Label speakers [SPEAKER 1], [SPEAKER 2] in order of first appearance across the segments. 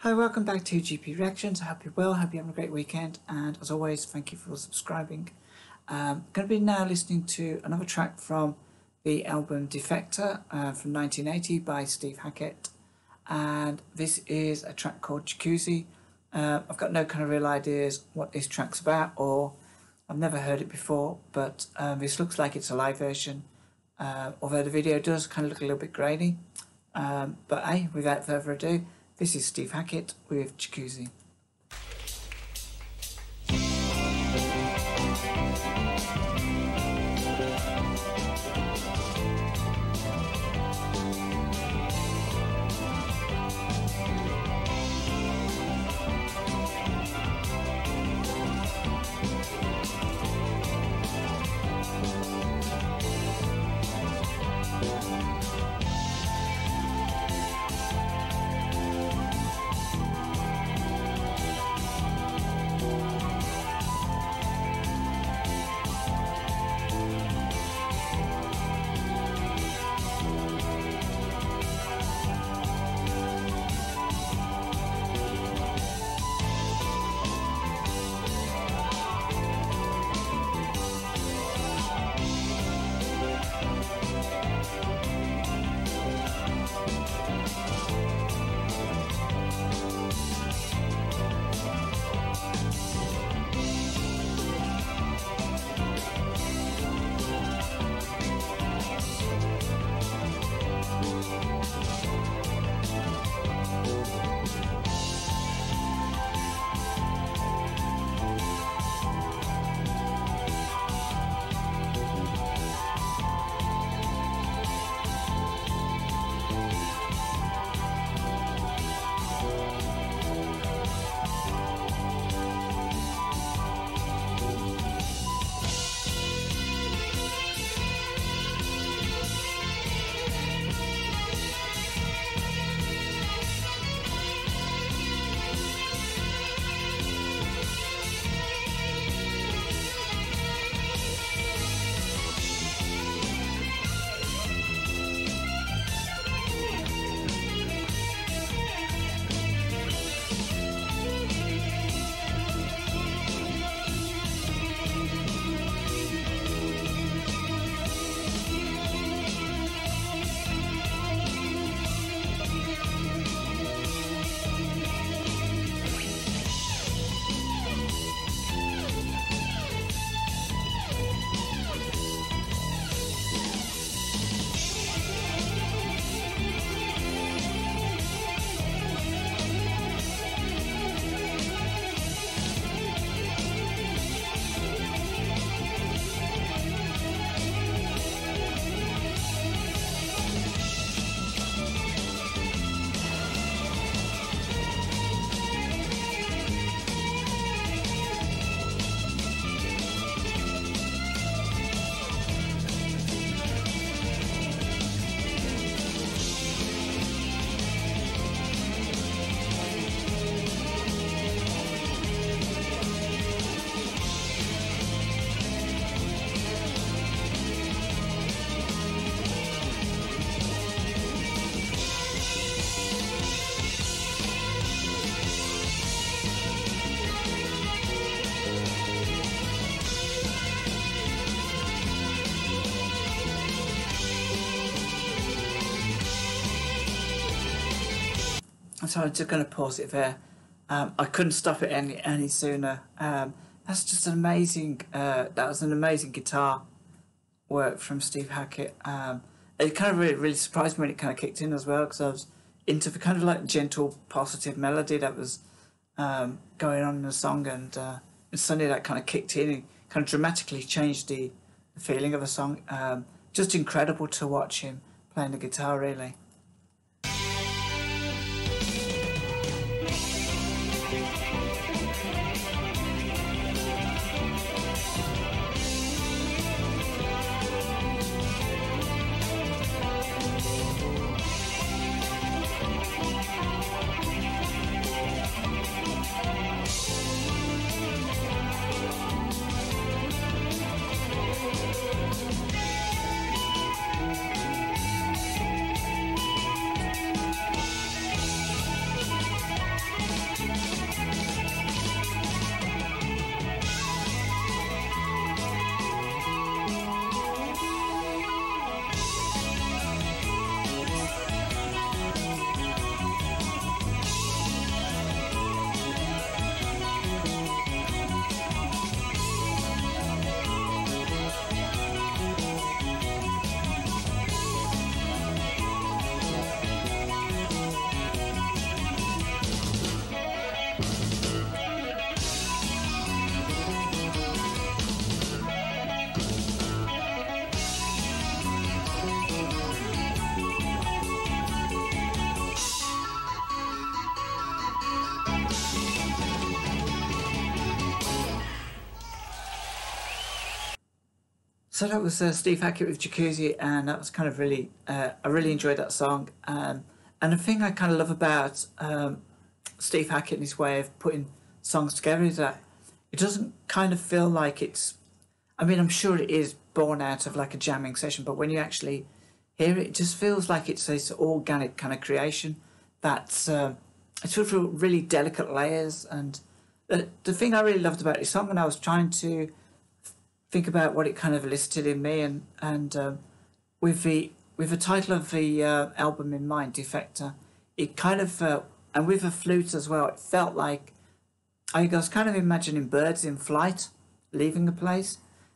[SPEAKER 1] Hi, welcome back to GP Reactions. I hope you're well, hope you're having a great weekend, and as always, thank you for subscribing. I'm going to be now listening to another track from the album Defector from 1980 by Steve Hackett, and this is a track called Jacuzzi. I've got no kind of real ideas what this track's about, or I've never heard it before, but this looks like it's a live version, although the video does kind of look a little bit grainy. But hey, without further ado, this is Steve Hackett with Jacuzzi. So I'm just going to pause it there. I couldn't stop it any sooner. That's just an amazing. That was an amazing guitar work from Steve Hackett. It kind of really surprised me when it kind of kicked in as well, because I was into the kind of like gentle, positive melody that was going on in the song, and suddenly that kind of kicked in and kind of dramatically changed the feeling of the song. Just incredible to watch him playing the guitar, really. So that was Steve Hackett with Jacuzzi, and that was kind of really, I really enjoyed that song. And the thing I kind of love about Steve Hackett and his way of putting songs together is that it doesn't kind of feel like it's, I mean, I'm sure it is born out of like a jamming session, but when you actually hear it, it just feels like it's this organic kind of creation that's, it's sort of really delicate layers. And the thing I really loved about this song, when I was trying to think about what it kind of elicited in me, and with the title of the album in mind, Defector, it kind of and with the flute as well, it felt like I was kind of imagining birds in flight leaving the place,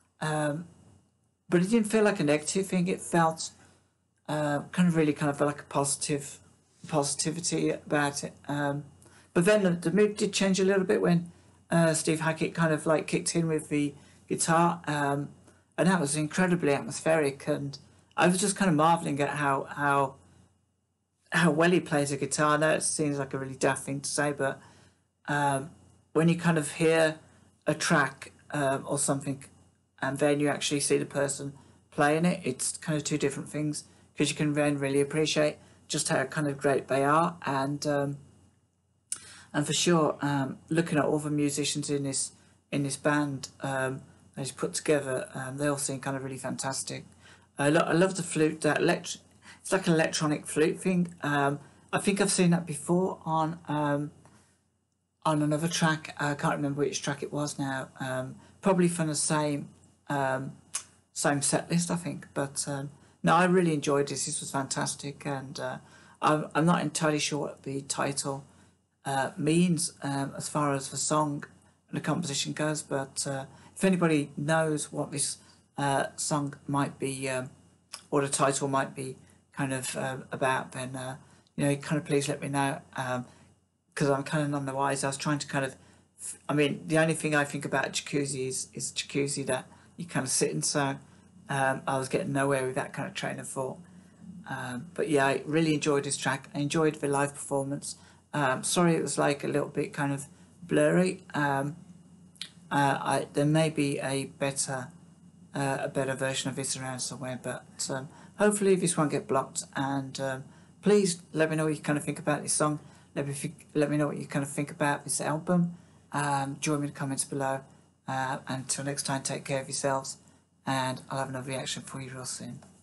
[SPEAKER 1] but it didn't feel like a negative thing. It felt kind of really kind of like a positivity about it. But then the mood did change a little bit when Steve Hackett kind of like kicked in with the guitar, and that was incredibly atmospheric, and I was just kind of marveling at how well he plays a guitar. I know it seems like a really daft thing to say, but when you kind of hear a track or something, and then you actually see the person playing it, it's kind of two different things, because you can then really appreciate just how kind of great they are, and for sure, looking at all the musicians in this band he's put together, they all seem kind of really fantastic. I love the flute. It's like an electronic flute thing. I think I've seen that before on another track. I can't remember which track it was now. Probably from the same set list, I think. But no, I really enjoyed this. This was fantastic, and I'm not entirely sure what the title means as far as the song and the composition goes. But if anybody knows what this song might be, or the title might be kind of about, then kind of please let me know, because I'm kind of none the wiser. I was trying to kind of, I mean, the only thing I think about Jacuzzi is Jacuzzi that you kind of sit in, so I was getting nowhere with that kind of train of thought. But yeah, I really enjoyed this track. I enjoyed the live performance. Sorry it was like a little bit kind of blurry. There may be a better version of this around somewhere, but hopefully this won't get blocked. And please let me know what you kind of think about this song. Let me know what you kind of think about this album. Join me in the comments below. Until next time, take care of yourselves, and I'll have another reaction for you real soon.